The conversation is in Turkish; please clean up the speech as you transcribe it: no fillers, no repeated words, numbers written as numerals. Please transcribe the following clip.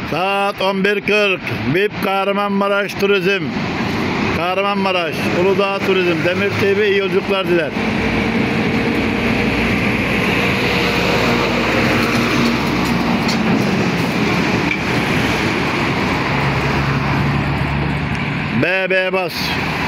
Saat 11.40. VIP Kahramanmaraş Turizm. Kahramanmaraş, Uludağ Turizm, Demir TV iyi yolculuklar diler. BB Bas.